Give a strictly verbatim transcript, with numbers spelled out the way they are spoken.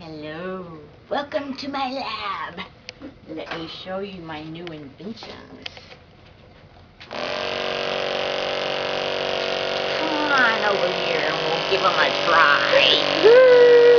Hello, welcome to my lab. Let me show you my new inventions. Come on over here and we'll give them a try.